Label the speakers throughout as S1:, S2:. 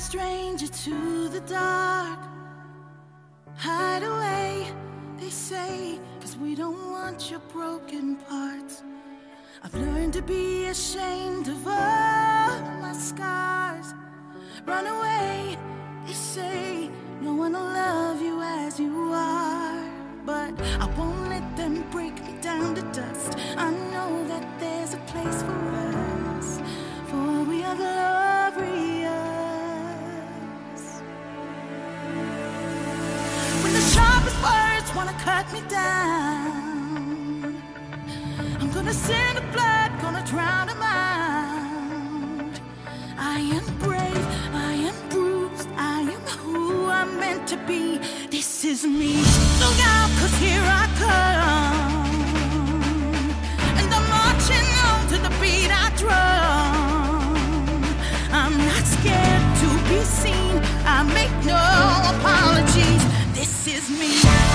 S1: stranger to the dark. Hide away, they say, 'cause we don't want your broken parts. I've learned to be ashamed of all my scars. Run away, they say, no one will love you as you are. But I won't let them break me down to dust. I know that there's a place for us, for we are glorious. When the sharpest words wanna cut me down, I'm gonna send the blood, gonna drown them out. I am brave, I am bruised, I am who I'm meant to be. This is me. Look out, 'cause here I come, and I'm marching on to the beat I drum. I'm not scared to be seen, I make no apologies. This is me.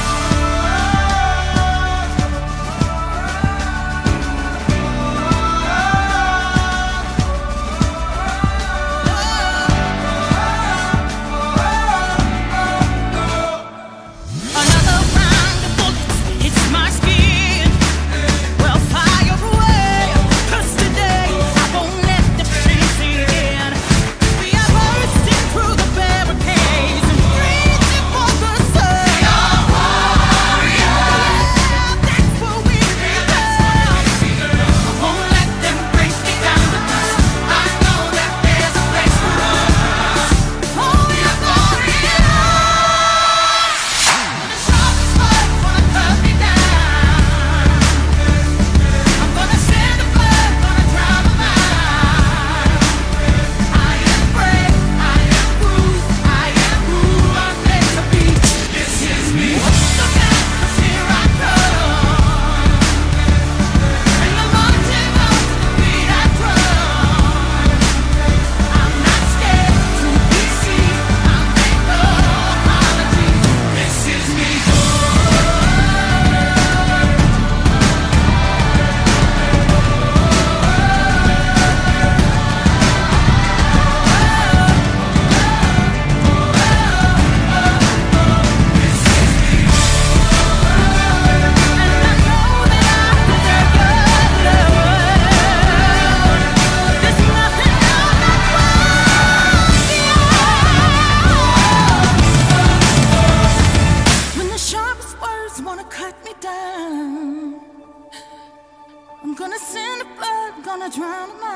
S1: I'm gonna send the blood, gonna drown them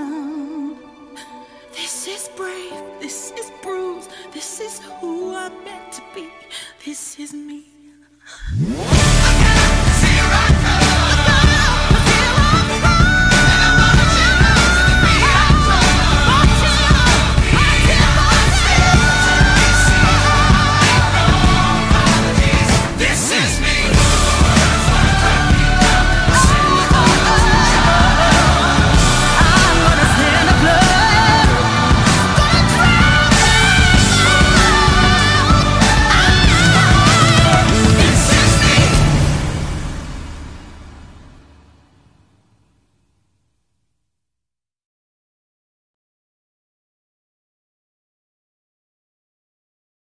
S1: out. This is brave, this is bruised, this is who I'm meant to be. This is me.